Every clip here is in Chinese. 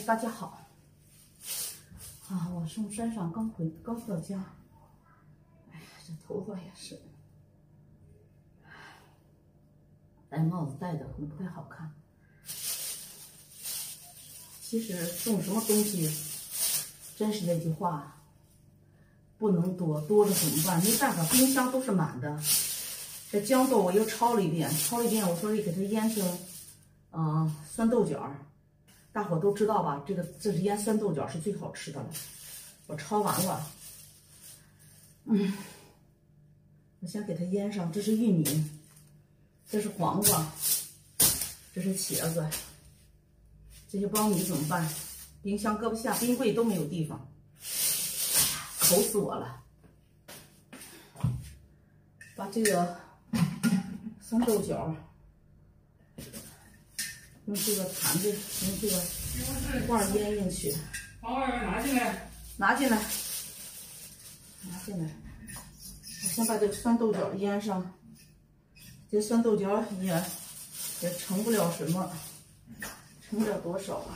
大家好。啊，我从山上刚回到家，哎呀，这头发也是，戴帽子戴的可能不太好看。其实种什么东西，真是那句话，不能多，多了怎么办？没办法，冰箱都是满的。这豇豆我又焯了一遍，我说给它腌成，酸豆角。大伙都知道吧？这是腌酸豆角是最好吃的了。我焯完了，我先给它腌上。这是玉米，这是黄瓜，这是茄子。这些苞米怎么办？冰箱搁不下，冰柜都没有地方，愁死我了。把这个酸豆角用这个坛子，用这个罐腌进去。 把外面拿进来。 拿进来。我先把这个酸豆角腌上。这酸豆角也盛不了什么，盛不了多少啊。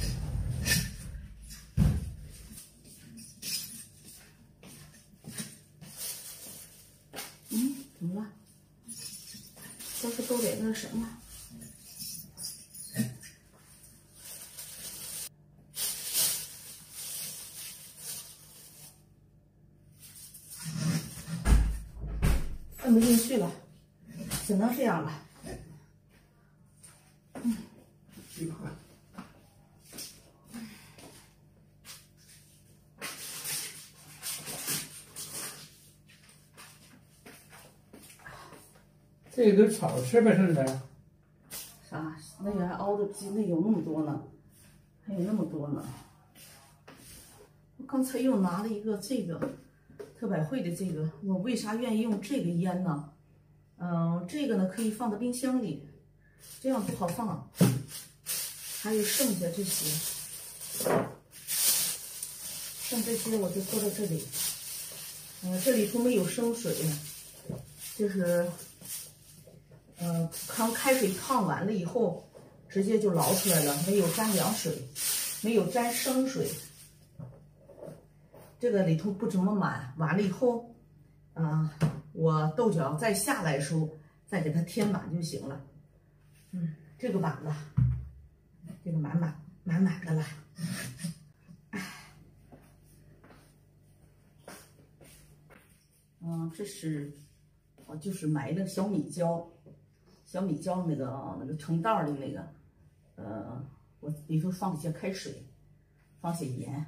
怎么了？都得那什么。放不进去了，只能这样了。 这个都炒吃呗，是不是？ 啥？那个还熬的鸡，那有那么多呢，还有那么多呢。我刚才又拿了一个这个特百惠的这个，我为啥愿意用这个腌呢？这个呢可以放到冰箱里，这样不好放。还有剩下这些，我就搁到这里。这里头没有生水，就是刚开水烫完了以后，直接就捞出来了，没有沾凉水，没有沾生水。这个里头不怎么满，完了以后，我豆角再下来的时候再给它填满就行了。这个满了，这个满的了。这是我就是买那个小米椒那个成袋的那个，我里头放一些开水，放些盐。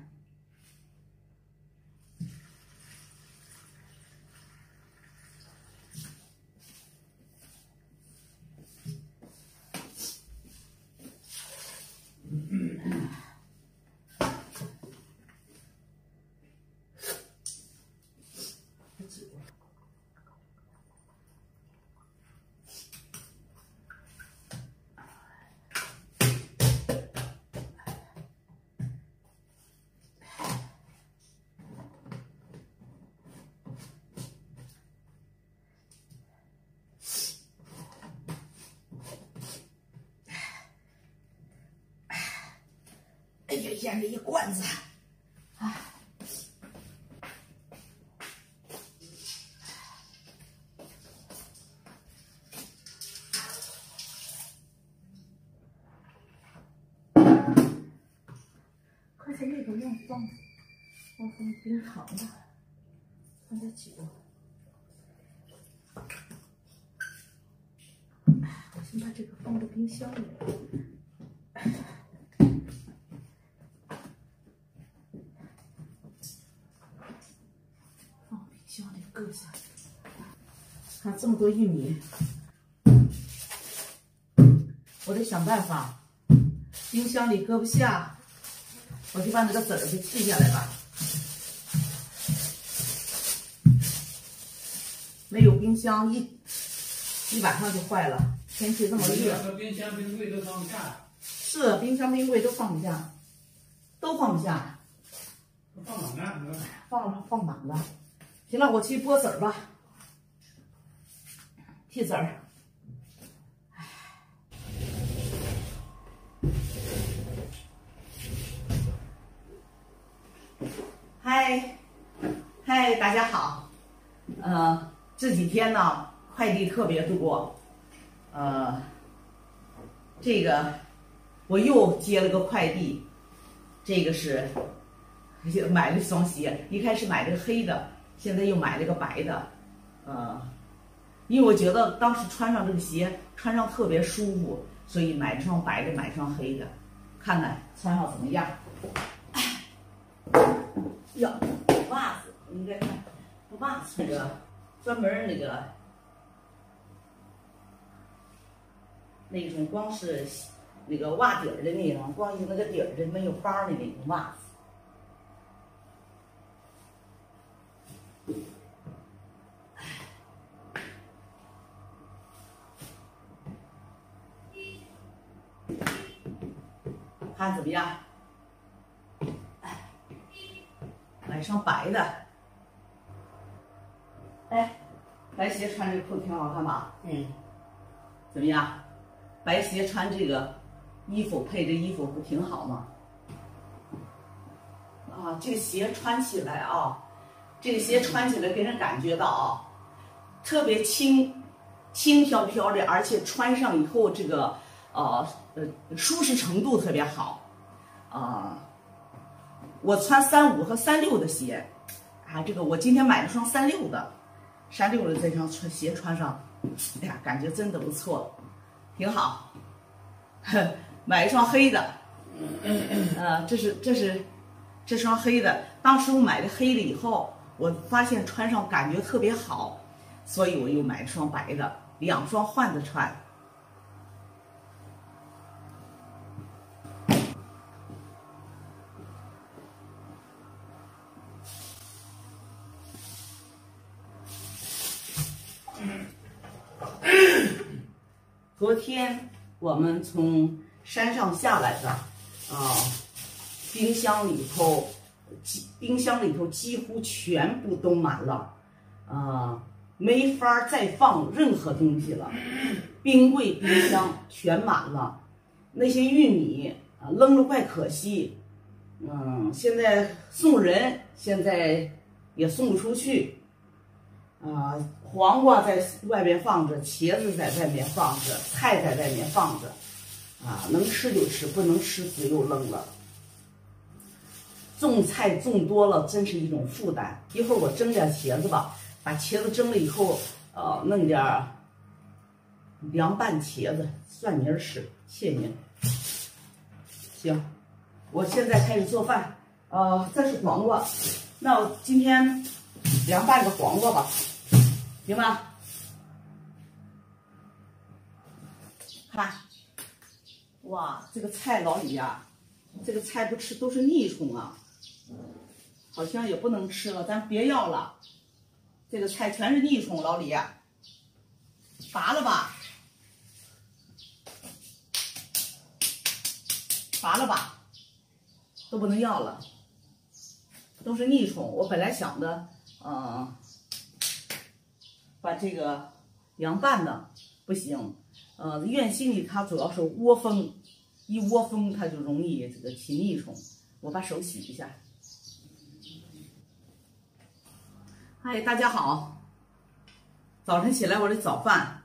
哎呀，腌了一罐子，刚才那个忘放冰糖了，放点酒。我先把这个放到冰箱里。搁下，看这么多玉米，我得想办法。冰箱里搁不下，我就把那个籽儿给去下来吧。没有冰箱，一晚上就坏了。天气这么热， 冰箱冰柜都放不下。 是，冰箱冰柜都放不下，都放不下。 放满了， 放满了。行了，我去剥籽儿吧，剔籽儿。 嗨，嗨，大家好。这几天呢，快递特别多。这个我又接了个快递，这个是买了一双鞋，一开始买了个黑的，现在又买了个白的。因为我觉得当时穿上这个鞋穿上特别舒服，所以买了双白的，买双黑的，看看穿上怎么样。呀，袜子应该看，袜子那个专门那种光是那个袜底儿的那种，光有那个底儿的没有帮的那种袜子。看怎么样？买双白的。哎，白鞋穿这裤挺好看吧？怎么样？白鞋穿这个衣服配这衣服不挺好吗？这个鞋穿起来啊，这个鞋穿起来给人感觉到啊，特别轻飘飘的，而且穿上以后这个舒适程度特别好。我穿35和36的鞋，这个我今天买了双36的这双鞋穿上，哎呀，感觉真的不错，挺好。买一双黑的，这双黑的，当时我买的黑的以后，我发现穿上感觉特别好，所以我又买了双白的，2双换着穿。昨天我们从山上下来的，冰箱里头几乎全部都满了，没法再放任何东西了，冰柜、冰箱全满了，那些玉米扔了怪可惜，现在送人，现在也送不出去。黄瓜在外面放着，茄子在外面放着，菜在外面放着，能吃就吃，不能吃只有扔了。种菜种多了，真是一种负担。一会儿我蒸点茄子吧，把茄子蒸了以后，弄点凉拌茄子，蒜泥吃，切泥。行，我现在开始做饭。这是黄瓜，那我今天凉拌个黄瓜吧。行吧，看，哇，这个菜老李呀，这个菜不吃都是腻虫啊，好像也不能吃了，咱别要了。这个菜全是腻虫，老李呀，拔了吧，拔了吧，都不能要了，都是腻虫。我本来想的，把这个凉拌的不行，院心里它主要是窝蜂，一窝蜂它就容易这个起腻虫。我把手洗一下。嗨，大家好，早晨起来我的早饭，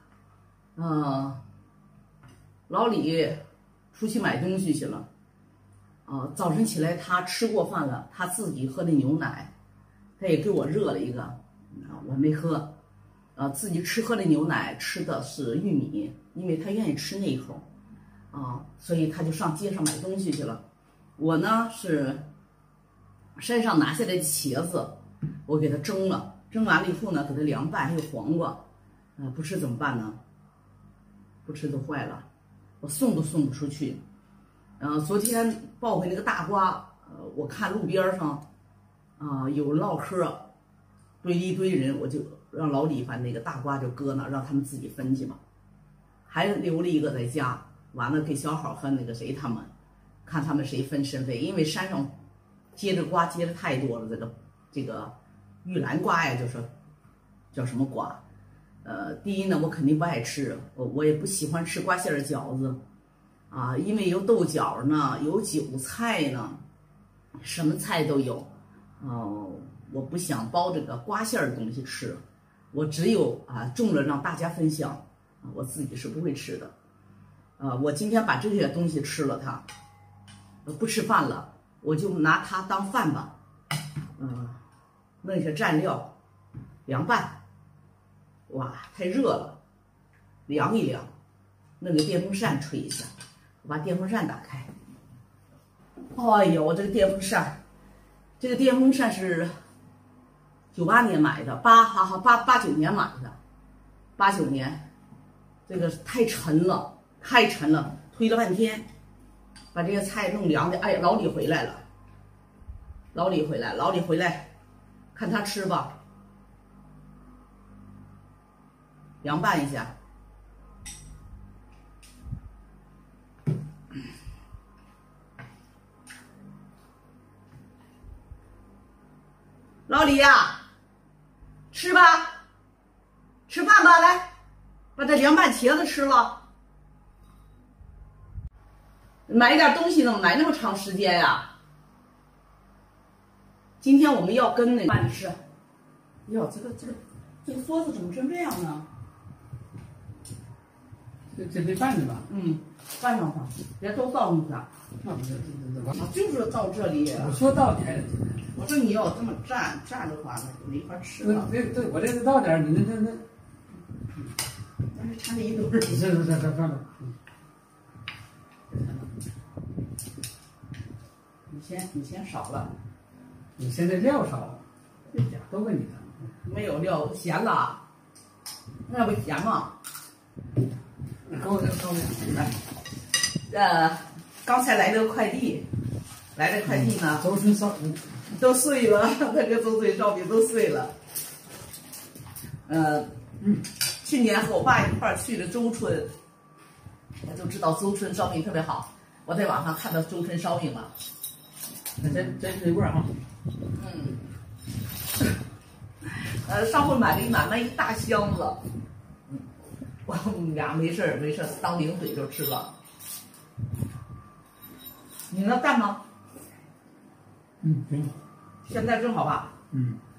老李出去买东西去了，早晨起来他吃过饭了，他自己喝的牛奶，他也给我热了一个，我没喝。自己喝的牛奶吃的是玉米，因为他愿意吃那一口，所以他就上街上买东西去了。我呢是山上拿下来的茄子，我给它蒸了，蒸完了以后呢，给它凉拌，还有黄瓜，不吃怎么办呢？不吃都坏了，我送都送不出去。昨天抱回那个大瓜，我看路边上，有唠嗑，堆了一堆人，我就让老李把那个大瓜就搁那，让他们自己分去吧。还留了一个在家，完了给小好和那个谁他们，看他们谁分身费。因为山上结的瓜结的太多了，这个玉兰瓜呀，就是叫什么瓜？第一呢，我肯定不爱吃，我也不喜欢吃瓜馅儿饺子，因为有豆角呢，有韭菜呢，什么菜都有， 我不想包这个刮馅儿的东西吃，我只有种了让大家分享，我自己是不会吃的。我今天把这些东西吃了它，不吃饭了，我就拿它当饭吧。弄一些蘸料，凉拌。哇，太热了，凉一凉，弄个电风扇吹一下。我把电风扇打开。哎呦，我这个电风扇，是98年买的，89年买的，89年，这个太沉了，推了半天，把这些菜弄凉的。哎，老李回来了，老李回来，看他吃吧，凉拌一下。老李呀，吃吧，吃饭吧，来，把这凉拌茄子吃了。买点东西怎么买那么长时间呀？今天我们要跟那饭吃。哟，这个桌子怎么成这样呢？ 这得拌着吧？ 拌上它，别都倒进去。 那不是， 就是到这里。 我说到点了。 我说你要这么蘸的话，那就没法吃了。 我这是到点儿，你那。 但是掺着一堆儿。 是，算了。 你先少了。 你现在料少，这家都给你的。 没有料，咸了。那不咸吗？ 高点。 来，刚才来的快递呢， 周春烧都碎了，那个周春烧饼都碎了。去年和我爸一块儿去的周春，我就知道周春烧饼特别好。我在网上看到周春烧饼了， 真是味儿哈。 上回买了一大箱子。我们俩没事当零嘴就吃了。你那淡吗？ 挺好。 现在正好吧。